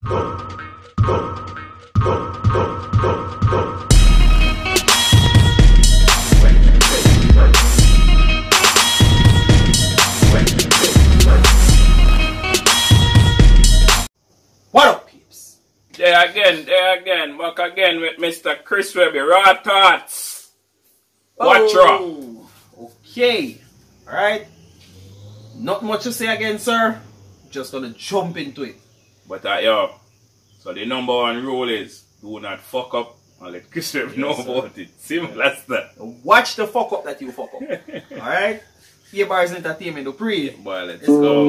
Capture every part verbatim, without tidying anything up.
What up, peeps? There again, there again, back again with Mister Chris Webby. Raw thoughts. Watch oh, okay. Alright. Not much to say again, sir. Just gonna jump into it. But uh, yo, so the number one rule is do not fuck up and let Chris Webby yes, know sir. about it. Simple as that. Watch the fuck up that you fuck up. Alright? Here bars entertainment, do pre. Boy, let's, let's go.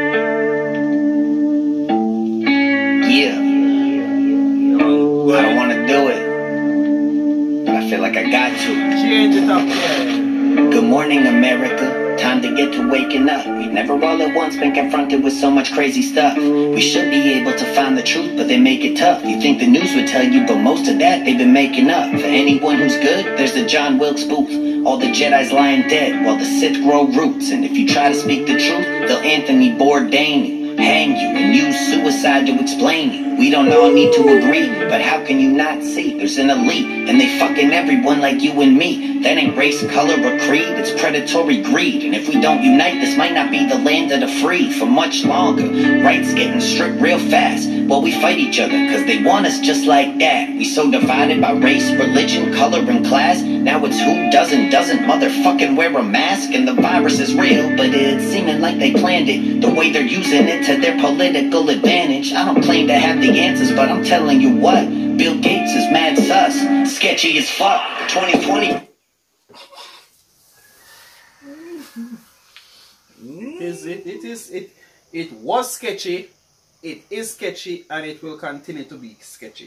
Yeah. I don't want to do it, but I feel like I got to. Change it up, yeah. Good morning, America. Time to get to waking up. We've never all at once been confronted with so much crazy stuff. We should be able to find the truth, but they make it tough. You think the news would tell you, but most of that they've been making up. For anyone who's good, there's the John Wilkes Booth. All the Jedis lying dead while the Sith grow roots. And if you try to speak the truth, they'll Anthony Bourdain you, hang you, and use suicide to explain it. We don't all need to agree, but how can you not see? There's an elite, and they fucking everyone like you and me. That ain't race, color, or creed, it's predatory greed. And if we don't unite, this might not be the land of the free for much longer. Rights getting stripped real fast while we fight each other, cause they want us just like that. We so divided by race, religion, color, and class. Now it's who doesn't, doesn't motherfucking wear a mask. And the virus is real, but it's seeming like they planned it. The way they're using it to their political advantage. I don't claim to have the answers, but I'm telling you what, Bill Gates is mad sus, sketchy as fuck. twenty twenty. It is, it, it is, it, it was sketchy, it is sketchy, and it will continue to be sketchy.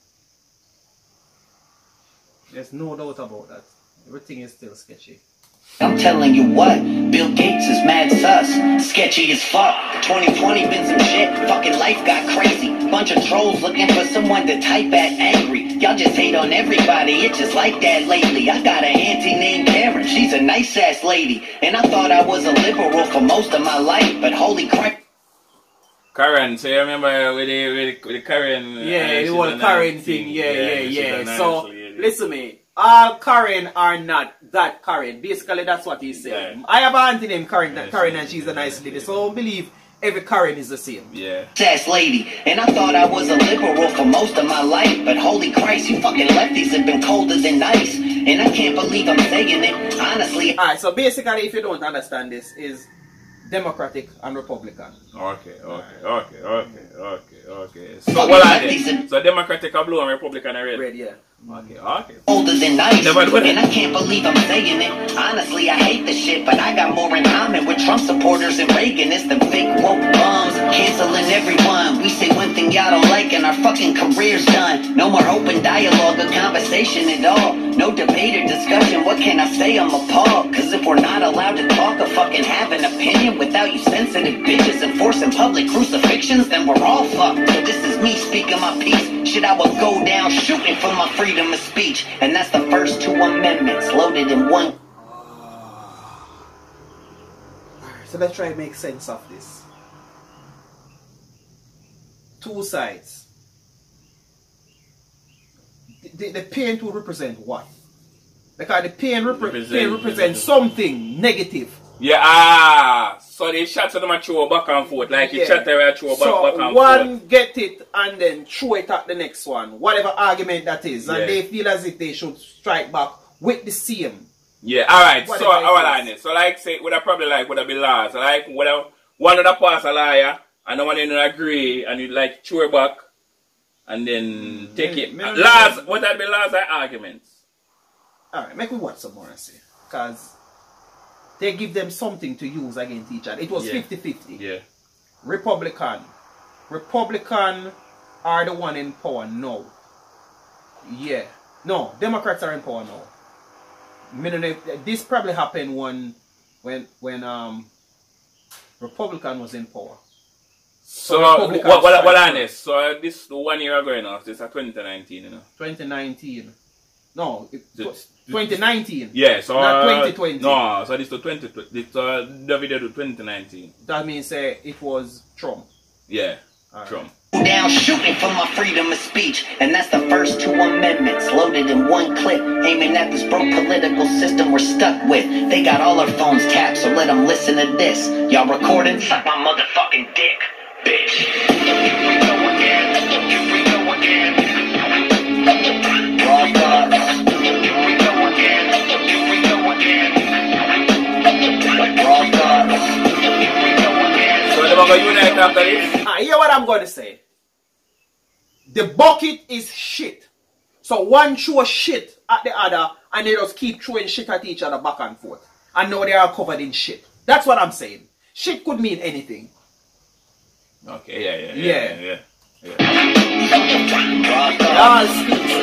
There's no doubt about that. Everything is still sketchy. I'm telling you what, Bill Gates is mad sus, sketchy as fuck. twenty twenty been some shit, fucking life got crazy. Bunch of trolls looking for someone to type at angry. Y'all just hate on everybody, it's just like that lately. I got an auntie named Karen, she's a nice ass lady. And I thought I was a liberal for most of my life, but holy crap. Karen, so you remember with the, with the, with the Karen? Yeah, uh, the whole Karen thing, yeah, yeah, yeah. yeah. So, lady. Listen to me. All Karen are not that Karen. Basically, that's what he's saying. Yeah. I have an auntie named Karen, yeah, Karen, and she's a nice lady. So I don't believe every Karen is the same. Yeah. Ass lady, and I thought I was a liberal for most of my life, but holy Christ, you fucking lefties have been colder than ice, and I can't believe I'm saying it. Honestly. All right. So basically, if you don't understand this, is Democratic and Republican. Okay, okay, okay, okay, okay, okay. So what are they? So Democratic are blue and Republican are red. Red, yeah. Okay, okay. Older than ice, and I can't believe I'm saying it. Honestly, I hate this shit, but I got more in common with Trump supporters and Reaganists than fake woke bums, canceling everyone. We say one thing y'all don't like and our fucking career's done. No more open dialogue or conversation at all. No debate or discussion, what can I say? I'm appalled. Cause if we're not allowed to talk or fucking have an opinion without you sensitive bitches enforcing public crucifixions, then we're all fucked. So this is me speaking my piece. Shit, I will go down shooting for my freedom of speech. And that's the first two amendments loaded in one. So let's try to make sense of this. Two sides. The, the, the paint will represent what? Because the paint, repre represent, paint represents something negative. Yeah, ah, so they shot to them and throw back and forth, like yeah. You shot them and throw back, so back and one forth. Get it and then throw it at the next one, whatever argument that is, and yeah. They feel as if they should strike back with the same. Yeah, alright, so our line is. So like say, would I probably like, would I be laws? So like, would I, one of the pass a liar, and the one didn't agree, and you like throw it back, and then take mm, it. Me, me laws, would that be laws or arguments? Alright, make me watch some more and see. Because they give them something to use against each other. It was fifty fifty. Yeah. yeah. Republican. Republican are the one in power now. Yeah. No, Democrats are in power now. This probably happened when when when um Republican was in power. So, so what what what on this? So uh, this the one year ago now. This is twenty nineteen, you know. Twenty nineteen. No, it was twenty nineteen. Yeah, so not uh, twenty twenty. No, so this to twenty this uh the video to twenty nineteen. That means uh, it was Trump. Yeah. Right. Trump. Down shooting for my freedom of speech, and that's the first two amendments loaded in one clip, aiming at this broke political system we're stuck with. They got all our phones tapped, so let them listen to this. Y'all recording? Suck my motherfucking dick, bitch. Here we go again. Here we go again. Raw thoughts. Here we go again. Here we go again. Raw thoughts. Here we go again. So they're going to unite after this? Ah, hear what I'm going to say. The bucket is shit. So one throw shit at the other and they just keep throwing shit at each other back and forth. And now they are covered in shit. That's what I'm saying. Shit could mean anything. Okay, yeah, yeah, yeah. Yeah. yeah, yeah. Y'all speak, sir.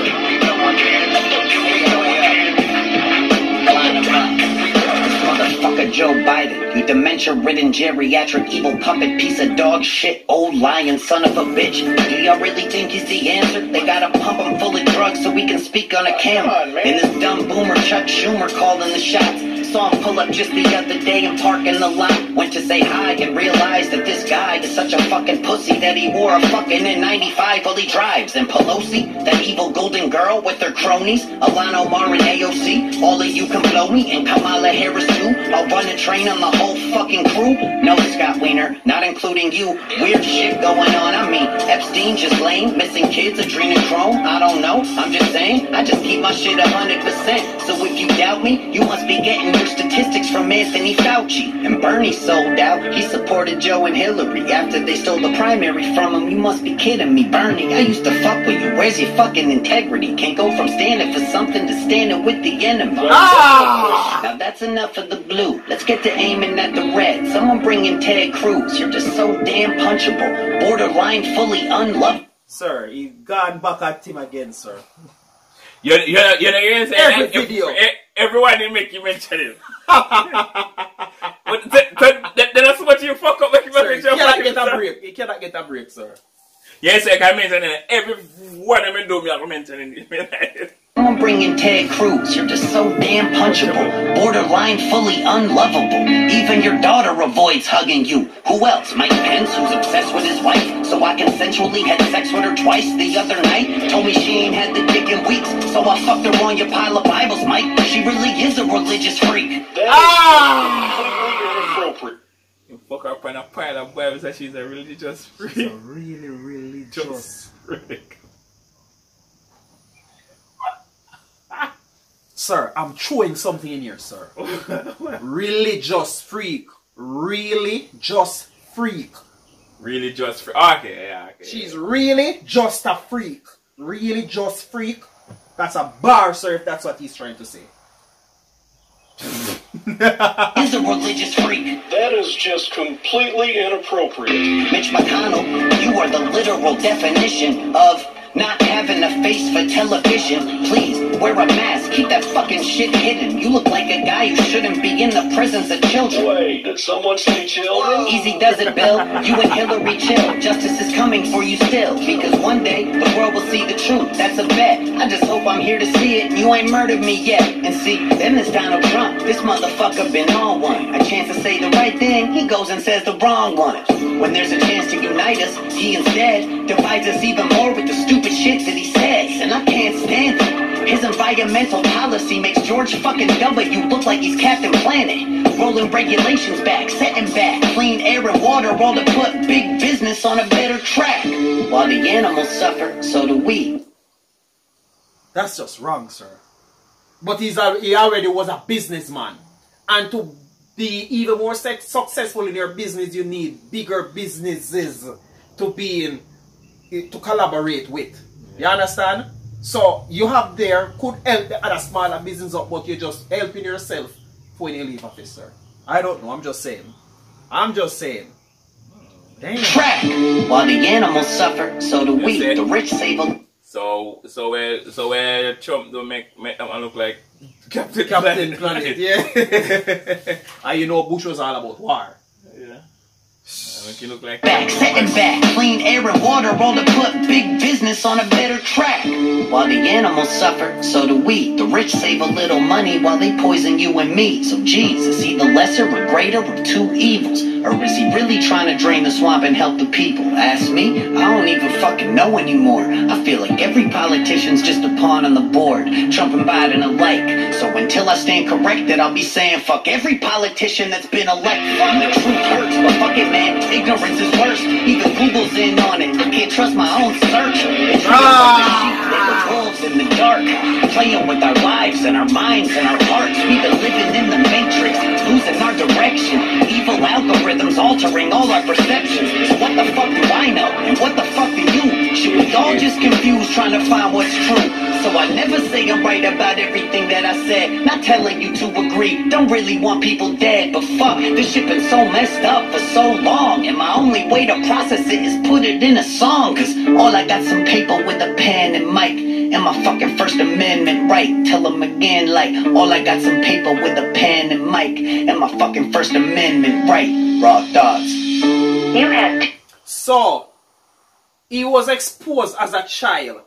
Motherfucker Joe Biden, you dementia-ridden geriatric evil puppet piece of dog shit, old lying son of a bitch. Do y'all really think he's the answer? They gotta pump him full of drugs so we can speak on a camera. And this dumb boomer Chuck Schumer calling the shots. Saw him pull up just the other day and park in the lot. Went to say hi and realized that this guy is such a fucking pussy that he wore a fucking N ninety-five while he drives. And Pelosi, that evil golden girl with her cronies, Alana Omar and A O C, all of you can blow me, and Kamala Harris too. I'll run a train on the whole fucking crew. No, Scott Wiener, not including you. Weird shit going on. I mean, Epstein just lame, missing kids, adrenochrome. I don't know. I'm just saying. I just keep my shit a hundred percent. So if you doubt me, you must be getting your statistics from Anthony Fauci. And Bernie sold out. He supported Joe and Hillary after they stole the primary from him. You must be kidding me, Bernie. I used to fuck with you. Where's your fucking integrity? Can't go from standing for something to standing with the enemy. Ah! Now that's enough of the blue. Let's get to aiming at the red. Someone bring in Ted Cruz. You're just so damn punchable. Borderline fully unloved. Sir, he gone back at him again, sir. You you know, you know, you say Every every, video. everyone will make you mention it. But th th th that's what you fuck up make you Sir, he mention. cannot get a break. He cannot get a break, sir. Yes, I can mention it. Every one of them do me, I can mention it. Someone bring in Ted Cruz. You're just so damn punchable. Borderline fully unlovable. Even your daughter avoids hugging you. Who else? Mike Pence, who's obsessed with his wife. So I consensually had sex with her twice the other night. Told me she ain't had the dick in weeks. So I fucked her on your pile of Bibles, Mike. She really is a religious freak. Ah! You fuck her up on a pile of Bibles that she's a religious freak. She's a really, really just freak. Sir, I'm throwing something in here, sir. Really just freak. Really just freak. Really just freak. Okay, yeah, okay. She's really just a freak. Really just freak. That's a bar, sir, if that's what he's trying to say. Is a religious freak. That is just completely inappropriate. Mitch McConnell, you are the literal definition of not having a face for television. Please, wear a mask. Keep that fucking shit hidden. You look like a guy who shouldn't be in the presence of children. Wait, did someone say children? Easy does it, Bill. You and Hillary chill. Justice is coming for you still. Because one day, the world will see the truth. That's a bet. I just hope I'm here to see it and you ain't murdered me yet. And see, then there's Donald Trump. This motherfucker been on one. A chance to say the right thing, he goes and says the wrong one. When there's a chance to unite us, he instead divides us even more with the stupid shit that he says. And I can't stand it. His environmental policy makes George fucking W look like he's Captain Planet. Rolling regulations back, setting back, clean air and water, all to put big business on a better track. While the animals suffer, so do we. That's just wrong, sir. But he's a, he already was a businessman. And to be even more successful in your business, you need bigger businesses to be in, to collaborate with. You understand? So you have there, could help the other smaller business up, but you're just helping yourself when you leave office, sir. I don't know, I'm just saying. I'm just saying. Damn. Track. While the animals suffer, so do we. The rich save a... So, so where, so where Trump don't make, make them look like Captain, Captain Planet. Planet, yeah. And you know Bush was all about war. Yeah. Make you look like back, setting back, clean air and water, all to put big business on a better track. While the animals suffer, so do we. The rich save a little money while they poison you and me. So geez, is he the lesser or greater of two evils? Or is he really trying to drain the swamp and help the people? Ask me, I don't even fucking know anymore. I feel like every politician's just a pawn on the board, Trump and Biden alike. So until I stand corrected, I'll be saying fuck every politician that's been elected. The truth hurts, but fuck it, man. Ignorance is worse. Even Google's in on it. I can't trust my own search. It's ah. wolves in the dark, playing with our lives and our minds and our hearts. We've been living in the matrix, losing our direction. Evil algorithms altering all our perceptions. So what the fuck do I know? And what the fuck do you? Should we all just confused trying to find what's true? So I never say I'm right about everything that I said. Not telling you to agree. Don't really want people dead, but fuck, this shit been so messed up for so long. And my only way to process it is put it in a song. Cause all I got some paper with a pen and mic. And my fucking First Amendment right. Tell them again like, all I got some paper with a pen and mic. And my fucking First Amendment right. Raw thoughts. You have to. So, he was exposed as a child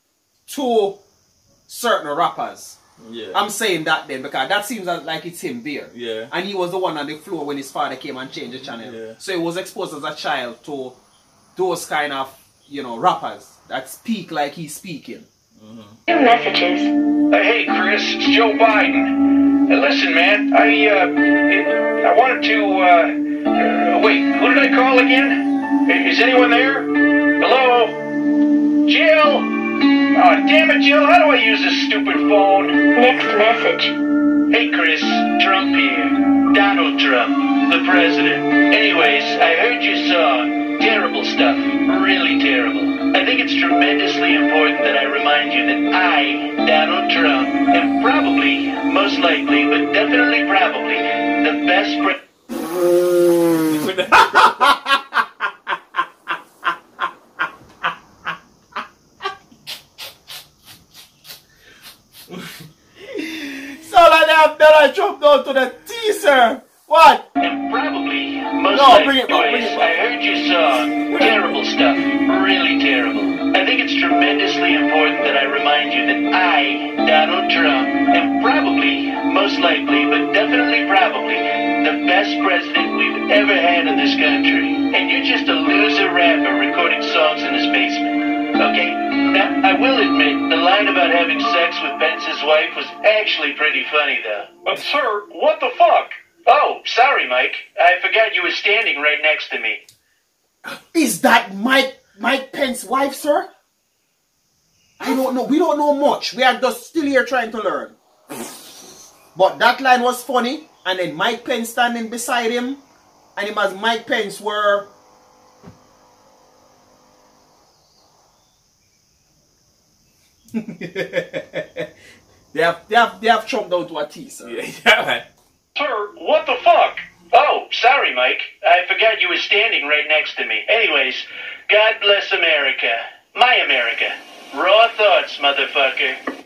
to certain rappers. Yeah. I'm saying that then because that seems like it's him there. Yeah. And he was the one on the floor when his father came and changed the channel. Yeah. So he was exposed as a child to those kind of, you know, rappers that speak like he's speaking. Mm-hmm. Two messages. Uh, hey, Chris, it's Joe Biden. Uh, listen, man, I, uh, I wanted to, uh, uh, wait, who did I call again? Is anyone there? Hello? Jill? Oh, damn it, Jill, how do I use this stupid phone? Next message. Hey, Chris, Trump here. Donald Trump, the president. Anyways, I heard your song. Terrible stuff. Really terrible. I think it's tremendously important that I remind you that I, Donald Trump, am probably, most likely, but definitely probably, the best president. So like they have Donald Trump down to the teaser. What? And probably, most no, likely, bring it back, bring it back. I heard your song. Terrible stuff. Really terrible. I think it's tremendously important that I remind you that I, Donald Trump, am probably, most likely, but definitely probably, the best president we've ever had in this country. And you're just a loser rapper recording songs in his basement. Okay? Now, I will admit, the line about having sex with Pence's wife was actually pretty funny, though. But sir, what the fuck? Oh, sorry, Mike. I forgot you were standing right next to me. Is that Mike Mike Pence's wife, sir? I don't know. We don't know much. We are just still here trying to learn. But that line was funny. And then Mike Pence standing beside him. And him as Mike Pence were... they have they have they have Trump down to a T, sir. Yeah, yeah, man. Sir, what the fuck? Oh, sorry, Mike. I forgot you were standing right next to me. Anyways, God bless America. My America. Raw thoughts, motherfucker.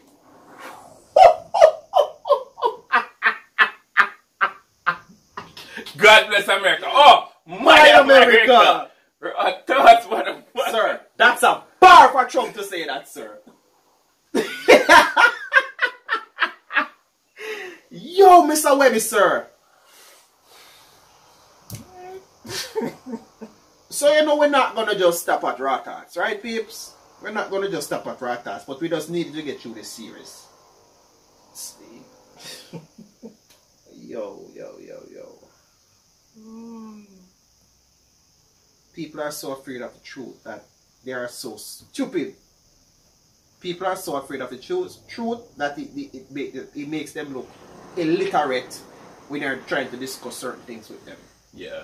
God bless America. Oh, my, My America. America. Raw thoughts, motherfucker. Sir, that's a bar for Trump to say that, sir. Yo, Mister Webby, sir. So, you know, we're not going to just stop at raw thoughts, right, peeps? We're not going to just stop at raw thoughts, but we just needed to get through this series. See? Yo, yo, yo, yo. People are so afraid of the truth that they are so stupid. People are so afraid of the truth, truth that it, it, it, make, it makes them look illiterate when you're trying to discuss certain things with them. Yeah.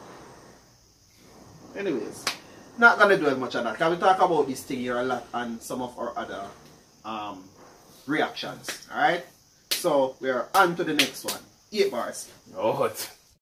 Anyways, not gonna do as much of that. Can we talk about this thing here a lot and some of our other um, reactions? Alright? So we are on to the next one. Eight bars. Oh,